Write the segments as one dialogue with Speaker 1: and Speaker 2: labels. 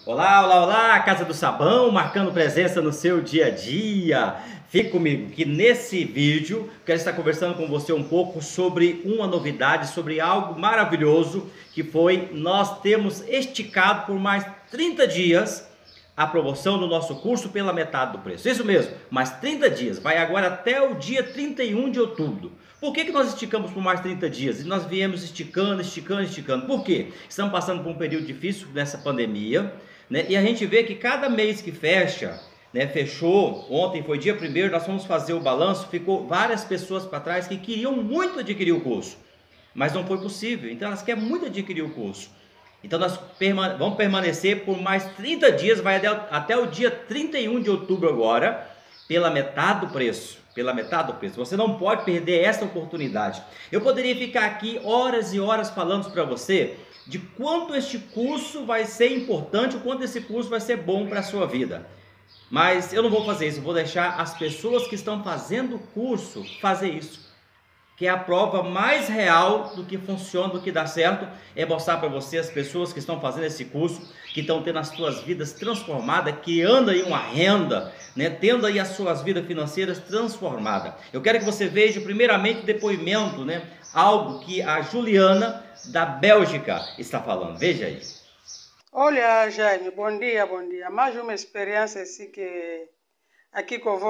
Speaker 1: Olá, olá, olá, Casa do Sabão, marcando presença no seu dia a dia. Fique comigo que nesse vídeo quero estar conversando com você um pouco sobre uma novidade, sobre algo maravilhoso que foi nós temos esticado por mais 30 dias a promoção do nosso curso pela metade do preço. Isso mesmo, mais 30 dias, vai agora até o dia 31 de outubro. Por que nós esticamos por mais 30 dias? E nós viemos esticando. Por quê? Estamos passando por um período difícil nessa pandemia, né? E a gente vê que cada mês que fecha, né, fechou, ontem foi dia 1º, nós fomos fazer o balanço, ficou várias pessoas para trás que queriam muito adquirir o curso, mas não foi possível, então elas querem muito adquirir o curso. Então nós vamos permanecer por mais 30 dias, vai até o dia 31 de outubro agora, pela metade do preço. Pela metade do preço. Você não pode perder essa oportunidade. Eu poderia ficar aqui horas e horas falando para você de quanto este curso vai ser importante, o quanto esse curso vai ser bom para a sua vida. Mas eu não vou fazer isso, eu vou deixar as pessoas que estão fazendo o curso fazer isso. Que é a prova mais real do que funciona, do que dá certo, é mostrar para você as pessoas que estão fazendo esse curso, que estão tendo as suas vidas transformadas, criando aí uma renda, né, tendo aí as suas vidas financeiras transformadas. Eu quero que você veja primeiramente o depoimento, né, algo que a Juliana da Bélgica está falando. Veja aí.
Speaker 2: Olha, Jaime, bom dia, bom dia. Mais uma experiência assim aqui que eu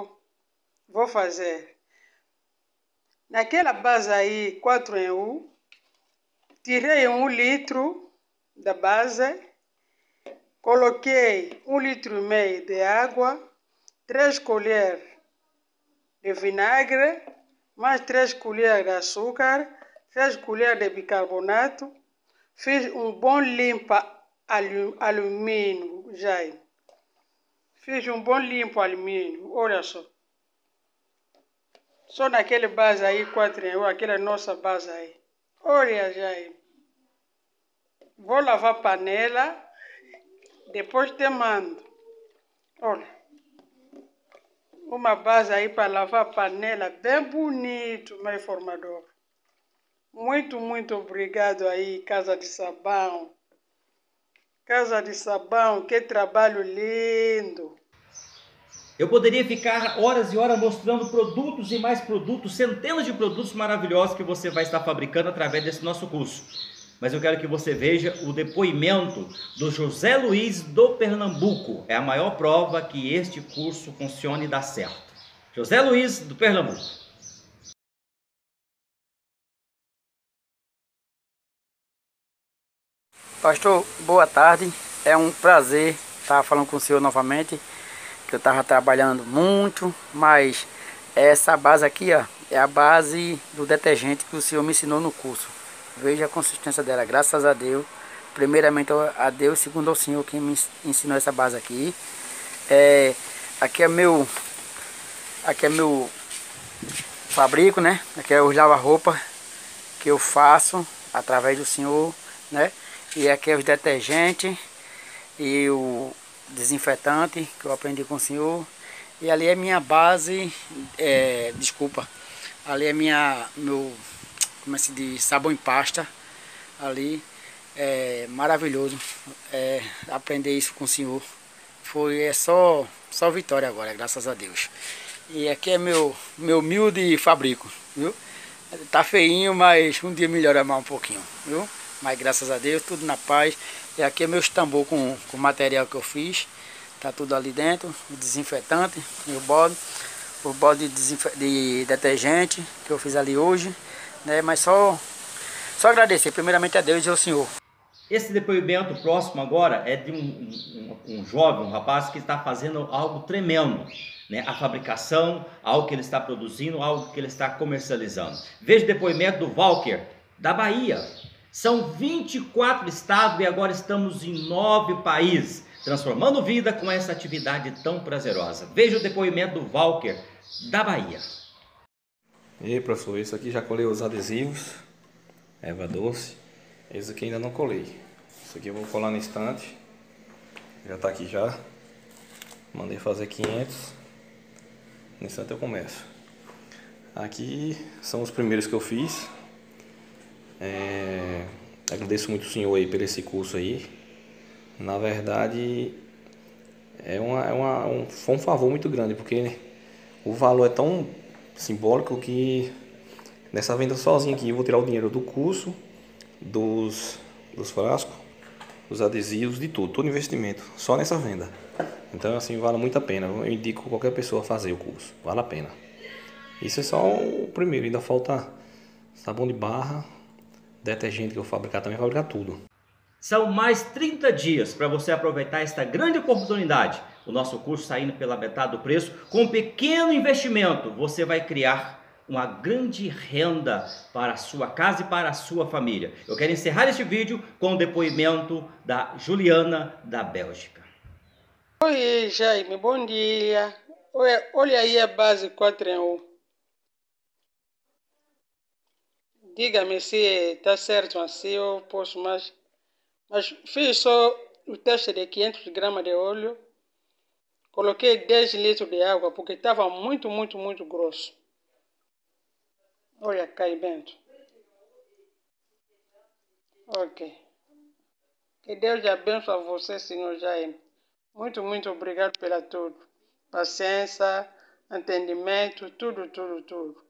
Speaker 2: vou fazer. Naquela base aí, 4 em 1, tirei 1 litro da base, coloquei 1,5 litro de água, 3 colheres de vinagre, mais 3 colheres de açúcar, 3 colheres de bicarbonato, fiz um bom limpa alumínio, Jaime. Fiz um bom limpo alumínio, olha só. Só naquele base aí, 4 em 1, aquela nossa base aí. Olha, Jaime. Vou lavar a panela, depois te mando. Olha. Uma base aí para lavar a panela, bem bonito, meu formador. Muito, muito obrigado aí, Casa de Sabão. Casa de Sabão, que trabalho lindo.
Speaker 1: Eu poderia ficar horas e horas mostrando produtos e mais produtos, centenas de produtos maravilhosos que você vai estar fabricando através desse nosso curso. Mas eu quero que você veja o depoimento do José Luiz do Pernambuco. É a maior prova que este curso funciona e dá certo. José Luiz do Pernambuco.
Speaker 3: Pastor, boa tarde. É um prazer estar falando com o senhor novamente. Que eu estava trabalhando muito, mas essa base aqui, ó, é a base do detergente que o senhor me ensinou no curso. Veja a consistência dela, graças a Deus. Primeiramente a Deus, segundo ao senhor que me ensinou essa base aqui. Aqui é meu fabrico, né? Aqui é o lava-roupa que eu faço através do senhor, né? E aqui é os detergentes e o desinfetante que eu aprendi com o senhor. E ali é minha base, ali é como é que se diz, sabão em pasta. Ali é maravilhoso aprender isso com o senhor. É só vitória agora, graças a Deus. E aqui é meu humilde fabrico, viu? Tá feinho, mas um dia melhora mais um pouquinho, viu? Mas graças a Deus, tudo na paz. E aqui é meu tambor com o material que eu fiz. Tá tudo ali dentro. O desinfetante, o bode de detergente que eu fiz ali hoje, né? Mas só agradecer primeiramente a Deus e ao Senhor.
Speaker 1: Esse depoimento próximo agora é de um jovem, um rapaz que está fazendo algo tremendo, né? A fabricação, algo que ele está produzindo, algo que ele está comercializando. Veja o depoimento do Walker, da Bahia. São 24 estados e agora estamos em 9 países, transformando vida com essa atividade tão prazerosa. Veja o depoimento do Walker, da Bahia.
Speaker 4: E aí, professor, isso aqui já colei os adesivos, erva doce. Esse aqui ainda não colei. Isso aqui eu vou colar no estante. Já está aqui já. Mandei fazer 500. No instante eu começo. Aqui são os primeiros que eu fiz. Agradeço muito o senhor aí por esse curso aí. Na verdade, foi um favor muito grande, porque o valor é tão simbólico que nessa venda sozinha aqui eu vou tirar o dinheiro do curso, dos frascos, dos adesivos, de tudo, todo investimento, só nessa venda. Então assim, vale muito a pena. Eu indico qualquer pessoa a fazer o curso, vale a pena. Isso é só o primeiro, ainda falta sabão de barra, detergente que eu vou fabricar também, fabricar tudo.
Speaker 1: São mais 30 dias para você aproveitar esta grande oportunidade. O nosso curso saindo pela metade do preço, com um pequeno investimento, você vai criar uma grande renda para a sua casa e para a sua família. Eu quero encerrar este vídeo com o depoimento da Juliana, da Bélgica.
Speaker 2: Oi, Jaime, bom dia. Olha aí a base 4 em 1. Diga-me se está certo assim, eu posso mais. Mas fiz só o teste de 500 gramas de óleo. Coloquei 10 litros de água porque estava muito grosso. Olha, caimento. Ok. Que Deus abençoe você, senhor Jaime. Muito obrigado pela tudo. Paciência, entendimento, tudo.